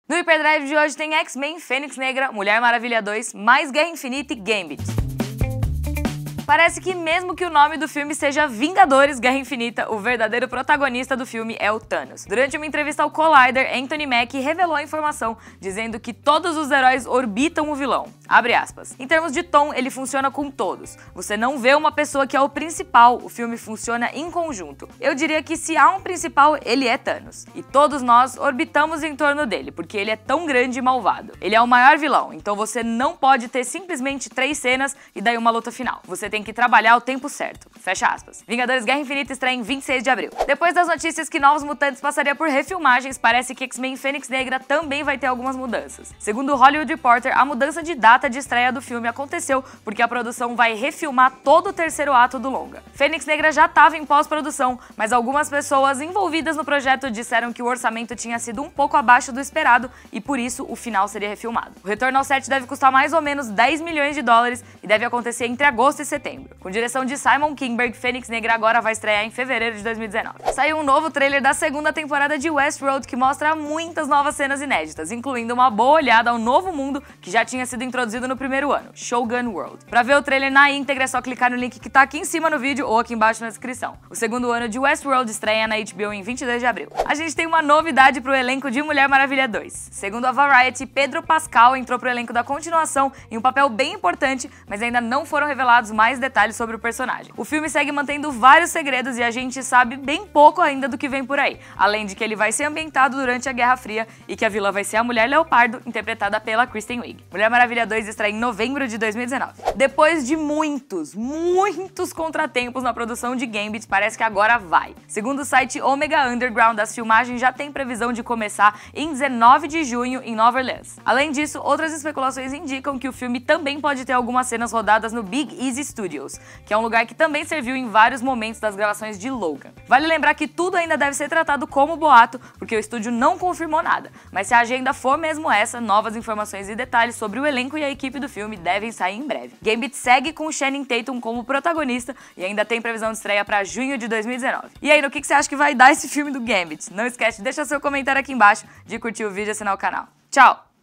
No Hyperdrive de hoje tem X-Men, Fênix Negra, Mulher Maravilha 2, mais Guerra Infinita e Gambit. Parece que mesmo que o nome do filme seja Vingadores Guerra Infinita, o verdadeiro protagonista do filme é o Thanos. Durante uma entrevista ao Collider, Anthony Mackie revelou a informação, dizendo que todos os heróis orbitam o vilão. Abre aspas. Em termos de tom, ele funciona com todos. Você não vê uma pessoa que é o principal, o filme funciona em conjunto. Eu diria que se há um principal, ele é Thanos. E todos nós orbitamos em torno dele, porque ele é tão grande e malvado. Ele é o maior vilão, então você não pode ter simplesmente 3 cenas e daí uma luta final. Você tem que trabalhar o tempo certo. Fecha aspas. Vingadores Guerra Infinita estreia em 26 de abril. Depois das notícias que Novos Mutantes passaria por refilmagens, parece que X-Men Fênix Negra também vai ter algumas mudanças. Segundo o Hollywood Reporter, a mudança de data de estreia do filme aconteceu porque a produção vai refilmar todo o terceiro ato do longa. Fênix Negra já estava em pós-produção, mas algumas pessoas envolvidas no projeto disseram que o orçamento tinha sido um pouco abaixo do esperado e por isso o final seria refilmado. O retorno ao set deve custar mais ou menos 10 milhões de dólares e deve acontecer entre agosto e setembro. Com direção de Simon Kinberg, Fênix Negra agora vai estrear em fevereiro de 2019. Saiu um novo trailer da segunda temporada de Westworld que mostra muitas novas cenas inéditas, incluindo uma boa olhada ao novo mundo que já tinha sido introduzido no primeiro ano, Shogun World. Pra ver o trailer na íntegra é só clicar no link que tá aqui em cima no vídeo ou aqui embaixo na descrição. O segundo ano de Westworld estreia na HBO em 22 de abril. A gente tem uma novidade pro elenco de Mulher Maravilha 2. Segundo a Variety, Pedro Pascal entrou pro elenco da continuação em um papel bem importante, mas ainda não foram revelados mais detalhes sobre o personagem. O filme segue mantendo vários segredos e a gente sabe bem pouco ainda do que vem por aí, além de que ele vai ser ambientado durante a Guerra Fria e que a vilã vai ser a Mulher Leopardo, interpretada pela Kristen Wiig. Mulher Maravilha 2 estreia em novembro de 2019. Depois de muitos contratempos na produção de Gambit, parece que agora vai. Segundo o site Omega Underground, as filmagens já têm previsão de começar em 19 de junho em Nova Orleans. Além disso, outras especulações indicam que o filme também pode ter algumas cenas rodadas no Big Easy Studios, que é um lugar que também serviu em vários momentos das gravações de Logan. Vale lembrar que tudo ainda deve ser tratado como boato, porque o estúdio não confirmou nada, mas se a agenda for mesmo essa, novas informações e detalhes sobre o elenco e a equipe do filme devem sair em breve. Gambit segue com Channing Tatum como protagonista e ainda tem previsão de estreia para junho de 2019. E aí, no que você acha que vai dar esse filme do Gambit? Não esquece de deixar seu comentário aqui embaixo, de curtir o vídeo e assinar o canal. Tchau!